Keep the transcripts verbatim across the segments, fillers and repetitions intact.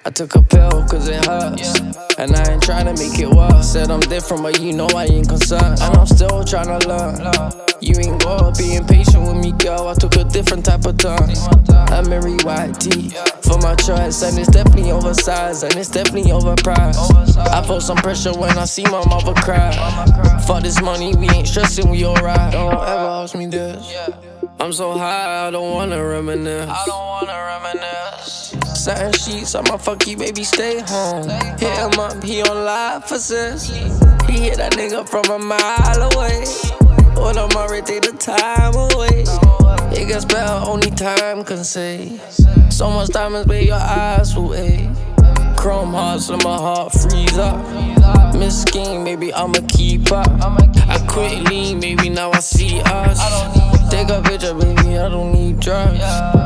I took a pill cause it hurts, and I ain't tryna make it worse. Said I'm different, but you know I ain't concerned, and I'm still tryna learn. You ain't gotta be impatient with me, girl. I took a different type of turn. I'm Mary White T for my choice, and it's definitely oversized, and it's definitely overpriced. I felt some pressure when I see my mother cry. Fuck this money, we ain't stressing, we alright. Don't ever ask me this. I'm so high, I don't wanna reminisce. I don't wanna reminisce. Satin sheets, I'ma fuck you, baby, stay home. Hit him up, he on live for sis. He hit that nigga from a mile away. When I'm already take the time away. It gets better, only time can say. So much diamonds, babe, your eyes will ache. Chrome hearts, let my heart freeze up. Miskeen, baby, I'm a keeper. I quit lean, baby, now I see us. Take a picture, baby, I don't need drugs.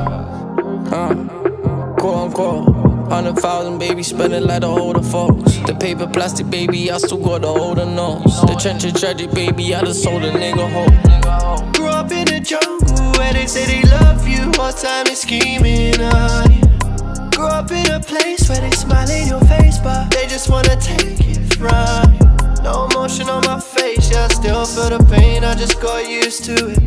Uh, quote unquote. Hundred thousand, baby, spending like the older folks. The paper plastic, baby, I still got the older nose. The trench is tragic, baby, I just sold a nigga hope. Grew up in the jungle where they say they love you, all time they scheming on you. Grew up in a place where they smile in your face, but they just wanna take it from you. No emotion on my face, yeah, I still feel the pain, I just got used to it.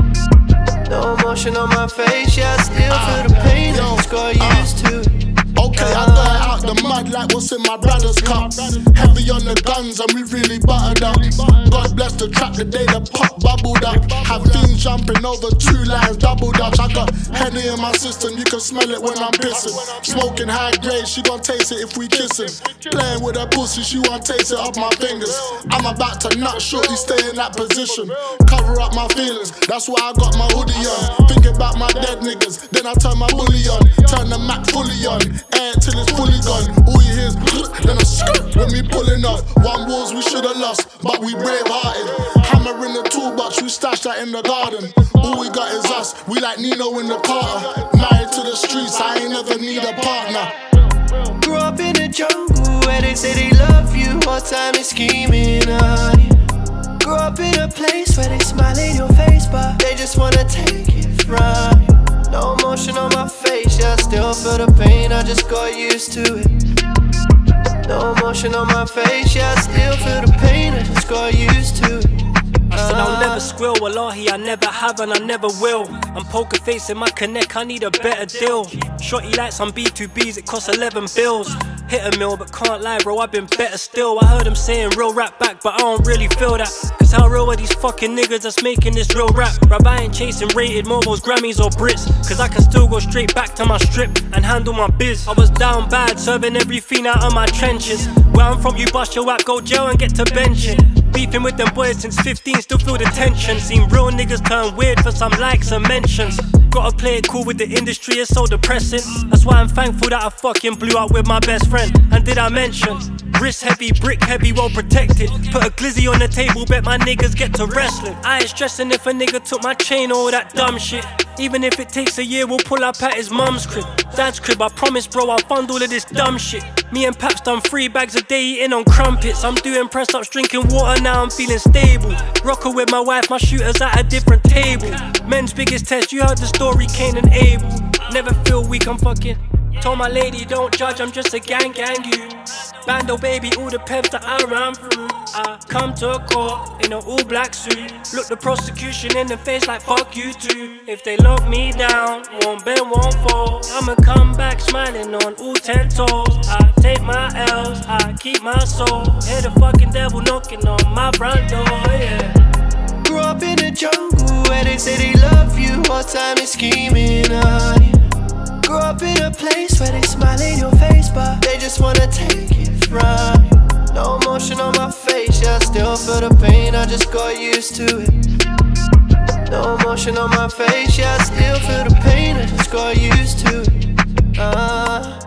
No emotion on my face, yeah, I still feel the pain, I just got used to it. Okay, I got it out the mud like what's in my brother's cup. Heavy on the guns and we really buttered up. God bless the trap the day the pop bubbled up. Have fiends jumping over two lines, double dutch. I got Henny in my system, you can smell it when I'm pissing. Smoking high grade, she gon' taste it if we kissing. Playing with her pussy, she won't taste it off my fingers. I'm about to nut shortly, stay in that position. Cover up my feelings, that's why I got my hoodie on. Think about my dead niggas, then I turn my bully on. Turn the Mac fully on. Air till it's fully gone. All you hear is then a skirt when we pulling up. One wars we should've lost, but we brave hearted. Hammer in the toolbox, we stashed that in the garden. All we got is us, we like Nino in the Carter. Married to the streets, I ain't never need a partner. Grew up in the jungle where they say they love you, all time they scheming on you. Grew up in a place where they smile in your face, but they just wanna take it from you. No emotion on my face, yeah, I still feel the pain, I just got used to it. No emotion on my face, yeah, I still feel the pain, I just got used to it. I said I'll never squill, wallahi I never have and I never will. I'm poker facing my connect, I need a better deal. Shorty like some B two Bs, it costs eleven bills. Hit a mill, but can't lie bro, I've been better still. I heard them saying real rap back, but I don't really feel that. Cause how real are these fucking niggas that's making this real rap? Bruv, I ain't chasing rated mobiles, Grammys or Brits. Cause I can still go straight back to my strip and handle my biz. I was down bad, serving every fiend out of my trenches. Where I'm from, you bust your whack, go jail and get to benching. Beefing with them boys since fifteen, still feel the tension. Seen real niggas turn weird for some likes and mentions. Gotta play it cool with the industry, it's so depressing. That's why I'm thankful that I fucking blew up with my best friend. And did I mention? Wrist heavy, brick heavy, well protected. Put a glizzy on the table, bet my niggas get to wrestling. I ain't stressing if a nigga took my chain or all that dumb shit. Even if it takes a year, we'll pull up at his mum's crib, dad's crib. I promise bro, I'll fund all of this dumb shit. Me and Paps done three bags a day eating on crumpets. I'm doing press ups, drinking water, now I'm feeling stable. Rocker with my wife, my shooters at a different table. Men's biggest test, you heard the story, Cain and Abel. Never feel weak, I'm fucking. Told my lady, don't judge, I'm just a gang gang you. Bando baby, all the pebs that I ran through. I come to a court in an all black suit. Look the prosecution in the face like fuck you too. If they lock me down, won't bend, won't fall. I'ma come back smiling on all ten toes. I take my L's, I keep my soul. Hear the fucking devil knocking on my front door, yeah. Grew up in the jungle where they say they love you, all time they scheming on you. Grew up in a place where they smile in your face, but they just wanna take it from you. No emotion on my face, yeah, I still feel the pain, I just got used to it. No emotion on my face, yeah, I still feel the pain, I just got used to it. uh